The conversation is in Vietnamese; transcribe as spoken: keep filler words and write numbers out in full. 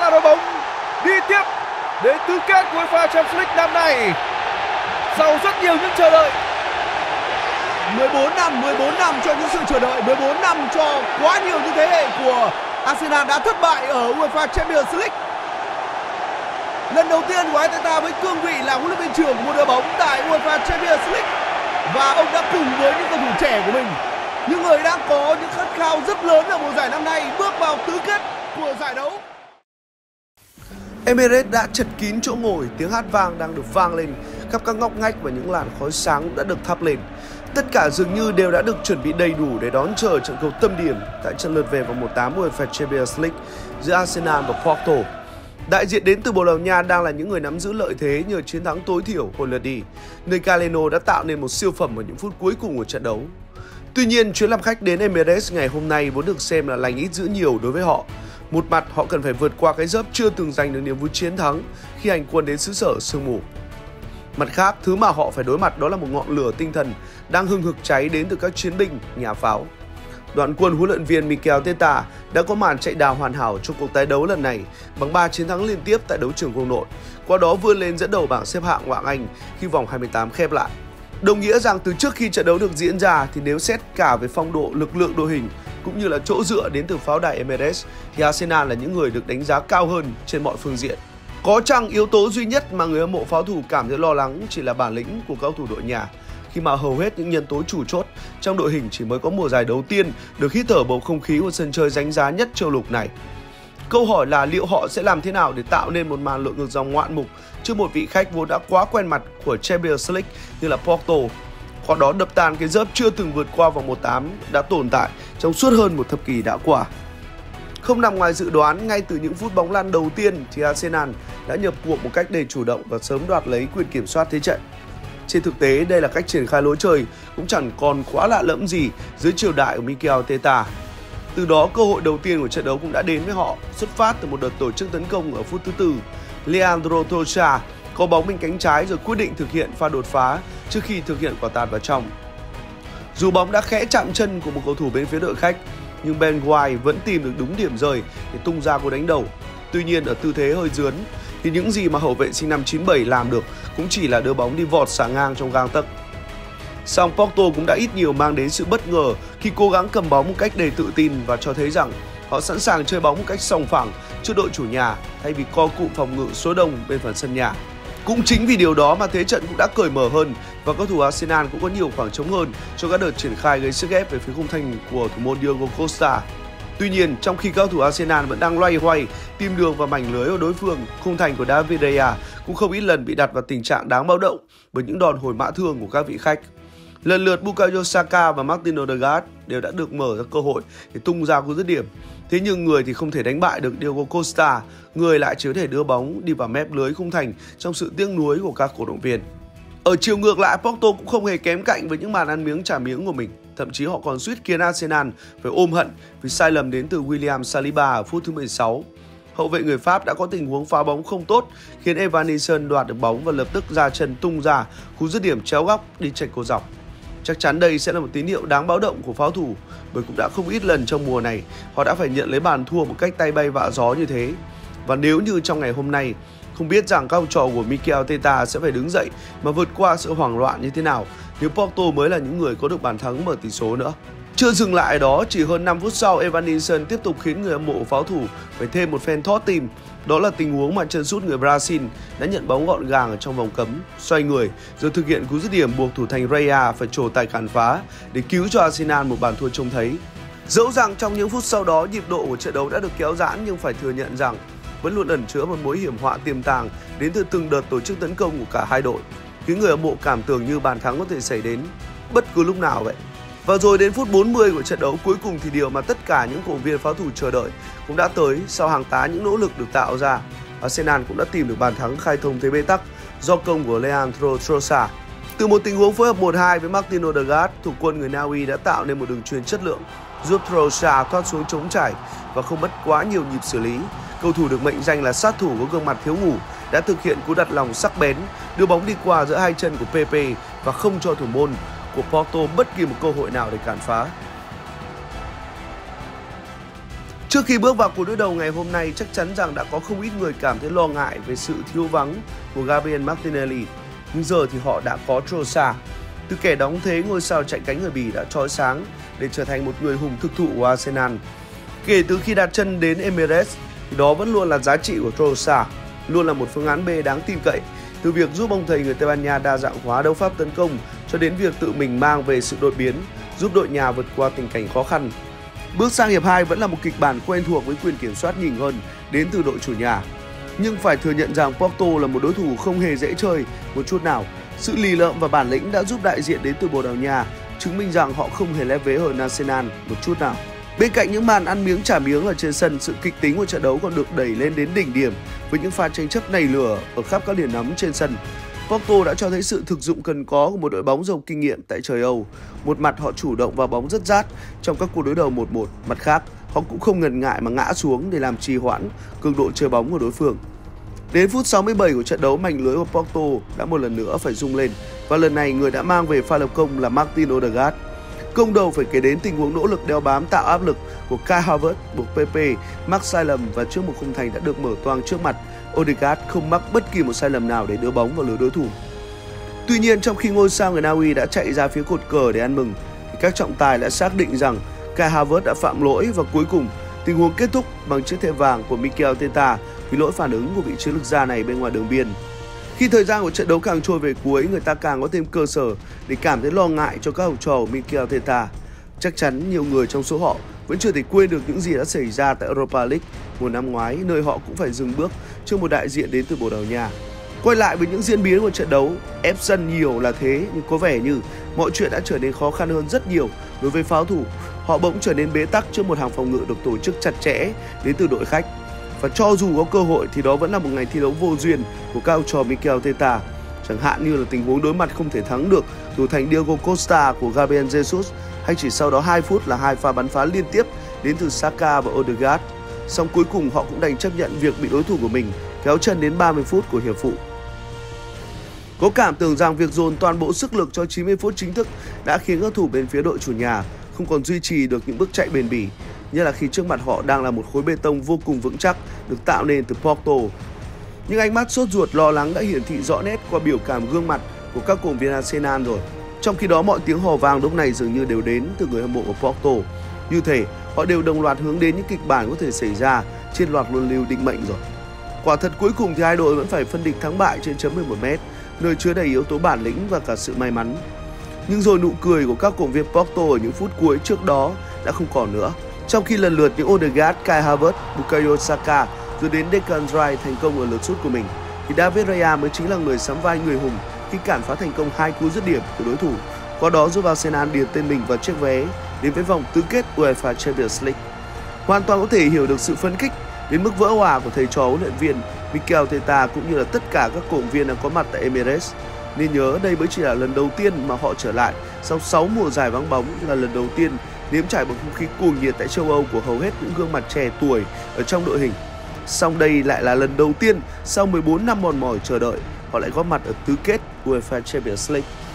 và đội bóng đi tiếp đến tứ kết của UEFA Champions League năm nay sau rất nhiều những chờ đợi. mười bốn năm, mười bốn năm cho những sự chờ đợi, mười bốn năm cho quá nhiều những thế hệ của Arsenal đã thất bại ở UEFA Champions League. Lần đầu tiên của Arteta với cương vị là huấn luyện viên trưởng một đội bóng tại UEFA Champions League, và ông đã cùng với những cầu thủ trẻ của mình, những người đang có những khát khao rất lớn ở mùa giải năm nay, bước vào tứ kết của giải đấu. Emirates đã chật kín chỗ ngồi, tiếng hát vang đang được vang lên khắp các ngóc ngách và những làn khói sáng cũng đã được thắp lên. Tất cả dường như đều đã được chuẩn bị đầy đủ để đón chờ trận cầu tâm điểm tại trận lượt về vòng một tám UEFA Champions League giữa Arsenal và Porto. Đại diện đến từ Bồ Đào Nha đang là những người nắm giữ lợi thế nhờ chiến thắng tối thiểu hồi lượt đi, nơi Galeno đã tạo nên một siêu phẩm ở những phút cuối cùng của trận đấu. Tuy nhiên, chuyến làm khách đến Emirates ngày hôm nay vốn được xem là lành ít dữ nhiều đối với họ. Một mặt, họ cần phải vượt qua cái dớp chưa từng giành được niềm vui chiến thắng khi hành quân đến xứ sở sương mù. Mặt khác, thứ mà họ phải đối mặt đó là một ngọn lửa tinh thần đang hừng hực cháy đến từ các chiến binh, nhà pháo. Đoàn quân huấn luyện viên Mikel Arteta đã có màn chạy đà hoàn hảo trong cuộc tái đấu lần này bằng ba chiến thắng liên tiếp tại đấu trường Quốc nội, qua đó vươn lên dẫn đầu bảng xếp hạng Ngoại hạng Anh khi vòng hai mươi tám khép lại. Đồng nghĩa rằng từ trước khi trận đấu được diễn ra thì nếu xét cả về phong độ, lực lượng đội hình cũng như là chỗ dựa đến từ pháo đài Emirates thì Arsenal là những người được đánh giá cao hơn trên mọi phương diện. Có chăng yếu tố duy nhất mà người hâm mộ pháo thủ cảm thấy lo lắng chỉ là bản lĩnh của cầu thủ đội nhà, khi mà hầu hết những nhân tố chủ chốt trong đội hình chỉ mới có mùa giải đầu tiên được hít thở bầu không khí của sân chơi danh giá nhất châu lục này. Câu hỏi là liệu họ sẽ làm thế nào để tạo nên một màn lội ngược dòng ngoạn mục trước một vị khách vốn đã quá quen mặt của Champions League như là Porto, qua đó đập tan cái dớp chưa từng vượt qua vòng một tám đã tồn tại trong suốt hơn một thập kỷ đã qua. Không nằm ngoài dự đoán, ngay từ những phút bóng lăn đầu tiên thì Arsenal đã nhập cuộc một cách đầy chủ động và sớm đoạt lấy quyền kiểm soát thế trận. Trên thực tế, đây là cách triển khai lối chơi cũng chẳng còn quá lạ lẫm gì dưới triều đại của Mikel Arteta. Từ đó, cơ hội đầu tiên của trận đấu cũng đã đến với họ, xuất phát từ một đợt tổ chức tấn công ở phút thứ tư. Leandro Trossard có bóng bên cánh trái rồi quyết định thực hiện pha đột phá trước khi thực hiện quả tạt vào trong. Dù bóng đã khẽ chạm chân của một cầu thủ bên phía đội khách, nhưng Ben White vẫn tìm được đúng điểm rời để tung ra cú đánh đầu. Tuy nhiên, ở tư thế hơi dướn thì những gì mà hậu vệ sinh năm chín bảy làm được cũng chỉ là đưa bóng đi vọt xả ngang trong gang tấc. Song Porto cũng đã ít nhiều mang đến sự bất ngờ khi cố gắng cầm bóng một cách đầy tự tin và cho thấy rằng họ sẵn sàng chơi bóng một cách sòng phẳng trước đội chủ nhà thay vì co cụm phòng ngự số đông bên phần sân nhà. Cũng chính vì điều đó mà thế trận cũng đã cởi mở hơn và cầu thủ Arsenal cũng có nhiều khoảng trống hơn cho các đợt triển khai gây sức ép về phía khung thành của thủ môn Diego Costa. Tuy nhiên, trong khi các cầu thủ Arsenal vẫn đang loay hoay tìm đường vào mảnh lưới của đối phương, khung thành của David De Gea cũng không ít lần bị đặt vào tình trạng đáng báo động bởi những đòn hồi mã thương của các vị khách. Lần lượt Bukayo Saka và Martin Odegaard đều đã được mở ra cơ hội để tung ra cú dứt điểm. Thế nhưng người thì không thể đánh bại được Diego Costa, người lại chỉ có thể đưa bóng đi vào mép lưới khung thành trong sự tiếc nuối của các cổ động viên. Ở chiều ngược lại, Porto cũng không hề kém cạnh với những màn ăn miếng trả miếng của mình. Thậm chí họ còn suýt khiến Arsenal phải ôm hận vì sai lầm đến từ William Saliba ở phút thứ mười sáu. Hậu vệ người Pháp đã có tình huống phá bóng không tốt khiến Evan Neeson đoạt được bóng và lập tức ra chân tung ra cú dứt điểm chéo góc đi chệch cô dọc. Chắc chắn đây sẽ là một tín hiệu đáng báo động của pháo thủ bởi cũng đã không ít lần trong mùa này họ đã phải nhận lấy bàn thua một cách tay bay vạ gió như thế. Và nếu như trong ngày hôm nay không biết rằng các học trò của Mikel Arteta sẽ phải đứng dậy mà vượt qua sự hoảng loạn như thế nào nếu Porto mới là những người có được bàn thắng mở tỷ số nữa. Chưa dừng lại ở đó, chỉ hơn năm phút sau, Evan Neeson tiếp tục khiến người hâm mộ pháo thủ phải thêm một phen thót tim. Đó là tình huống mà chân sút người Brazil đã nhận bóng gọn gàng ở trong vòng cấm, xoay người rồi thực hiện cú dứt điểm buộc thủ thành Raya phải trổ tay cản phá để cứu cho Arsenal một bàn thua trông thấy. Dẫu rằng trong những phút sau đó nhịp độ của trận đấu đã được kéo giãn nhưng phải thừa nhận rằng vẫn luôn ẩn chứa một mối hiểm họa tiềm tàng đến từ từng đợt tổ chức tấn công của cả hai đội, khiến người hâm mộ cảm tưởng như bàn thắng có thể xảy đến bất cứ lúc nào vậy. Và rồi đến phút bốn mươi của trận đấu cuối cùng thì điều mà tất cả những cổ động viên pháo thủ chờ đợi cũng đã tới sau hàng tá những nỗ lực được tạo ra. Arsenal cũng đã tìm được bàn thắng khai thông thế bế tắc do công của Leandro Trossard. Từ một tình huống phối hợp một hai với Martin Odegaard, thủ quân người Na Uy đã tạo nên một đường chuyền chất lượng giúp Trossard thoát xuống trống trải và không mất quá nhiều nhịp xử lý. Cầu thủ được mệnh danh là sát thủ có gương mặt thiếu ngủ đã thực hiện cú đặt lòng sắc bén, đưa bóng đi qua giữa hai chân của Pepe và không cho thủ môn của Porto bất kỳ một cơ hội nào để cản phá. Trước khi bước vào cuộc đối đầu ngày hôm nay, chắc chắn rằng đã có không ít người cảm thấy lo ngại về sự thiếu vắng của Gabriel Martinelli. Nhưng giờ thì họ đã có Trossard. Từ kẻ đóng thế, ngôi sao chạy cánh người Bỉ đã chói sáng để trở thành một người hùng thực thụ của Arsenal. Kể từ khi đặt chân đến Emirates, thì đó vẫn luôn là giá trị của Trossard, luôn là một phương án B đáng tin cậy. Từ việc giúp ông thầy người Tây Ban Nha đa dạng hóa đấu pháp tấn công cho đến việc tự mình mang về sự đột biến, giúp đội nhà vượt qua tình cảnh khó khăn. Bước sang hiệp hai vẫn là một kịch bản quen thuộc với quyền kiểm soát nhỉnh hơn đến từ đội chủ nhà. Nhưng phải thừa nhận rằng Porto là một đối thủ không hề dễ chơi một chút nào. Sự lì lợm và bản lĩnh đã giúp đại diện đến từ Bồ Đào Nha chứng minh rằng họ không hề lép vế hơn Arsenal một chút nào. Bên cạnh những màn ăn miếng trả miếng ở trên sân, sự kịch tính của trận đấu còn được đẩy lên đến đỉnh điểm với những pha tranh chấp nảy lửa ở khắp các điểm nóng trên sân. Porto đã cho thấy sự thực dụng cần có của một đội bóng giàu kinh nghiệm tại trời Âu. Một mặt họ chủ động vào bóng rất rát trong các cuộc đối đầu một một, mặt khác họ cũng không ngần ngại mà ngã xuống để làm trì hoãn cường độ chơi bóng của đối phương. Đến phút sáu mươi bảy của trận đấu, mảnh lưới của Porto đã một lần nữa phải rung lên và lần này người đã mang về pha lập công là Martin Odegaard. Công đầu phải kể đến tình huống nỗ lực đeo bám tạo áp lực của Kai Havertz buộc pê pê mắc sai lầm và trước một khung thành đã được mở toang trước mặt. Odegaard không mắc bất kỳ một sai lầm nào để đưa bóng vào lưới đối thủ. Tuy nhiên, trong khi ngôi sao người Na Uy đã chạy ra phía cột cờ để ăn mừng, thì các trọng tài đã xác định rằng Kai Havertz đã phạm lỗi và cuối cùng tình huống kết thúc bằng chiếc thẻ vàng của Mikel Arteta vì lỗi phản ứng của vị chiến lược gia này bên ngoài đường biên. Khi thời gian của trận đấu càng trôi về cuối, người ta càng có thêm cơ sở để cảm thấy lo ngại cho các học trò của Mikel Arteta. Chắc chắn nhiều người trong số họ vẫn chưa thể quên được những gì đã xảy ra tại Europa League mùa năm ngoái, nơi họ cũng phải dừng bước trước một đại diện đến từ Bồ Đào Nha. Quay lại với những diễn biến của trận đấu, ép sân nhiều là thế nhưng có vẻ như mọi chuyện đã trở nên khó khăn hơn rất nhiều đối với pháo thủ. Họ bỗng trở nên bế tắc trước một hàng phòng ngự được tổ chức chặt chẽ đến từ đội khách. Và cho dù có cơ hội thì đó vẫn là một ngày thi đấu vô duyên của các học trò Mikel Arteta. Chẳng hạn như là tình huống đối mặt không thể thắng được thủ thành Diego Costa của Gabriel Jesus, hay chỉ sau đó hai phút là hai pha bắn phá liên tiếp đến từ Saka và Odegaard. Song cuối cùng họ cũng đành chấp nhận việc bị đối thủ của mình kéo chân đến ba mươi phút của hiệp phụ. Có cảm tưởng rằng việc dồn toàn bộ sức lực cho chín mươi phút chính thức đã khiến các thủ bên phía đội chủ nhà không còn duy trì được những bước chạy bền bỉ, như là khi trước mặt họ đang là một khối bê tông vô cùng vững chắc được tạo nên từ Porto. Nhưng ánh mắt sốt ruột lo lắng đã hiển thị rõ nét qua biểu cảm gương mặt của các cổ động viên Arsenal rồi. Trong khi đó, mọi tiếng hò vang lúc này dường như đều đến từ người hâm mộ của Porto. Như thể họ đều đồng loạt hướng đến những kịch bản có thể xảy ra trên loạt luân lưu định mệnh rồi. Quả thật cuối cùng thì hai đội vẫn phải phân định thắng bại trên chấm mười một mét, nơi chứa đầy yếu tố bản lĩnh và cả sự may mắn. Nhưng rồi nụ cười của các cổ động viên Porto ở những phút cuối trước đó đã không còn nữa. Trong khi lần lượt những Odegaard, Kai Havertz, Bukayo Saka rồi đến Declan Rice thành công ở lượt sút của mình, thì David Raya mới chính là người sắm vai người hùng khi cản phá thành công hai cú dứt điểm của đối thủ, qua đó giúp Arsenal điền tên mình vào chiếc vé đến với vòng tứ kết UEFA Champions League. Hoàn toàn có thể hiểu được sự phấn khích đến mức vỡ òa của thầy trò huấn luyện viên Mikel Arteta cũng như là tất cả các cổ động viên đang có mặt tại Emirates. Nên nhớ đây mới chỉ là lần đầu tiên mà họ trở lại sau sáu mùa dài vắng bóng, là lần đầu tiên nếm trải một không khí cuồng nhiệt tại châu Âu của hầu hết những gương mặt trẻ tuổi ở trong đội hình. Song đây lại là lần đầu tiên sau mười bốn năm mòn mỏi chờ đợi họ lại góp mặt ở tứ kết UEFA Champions League.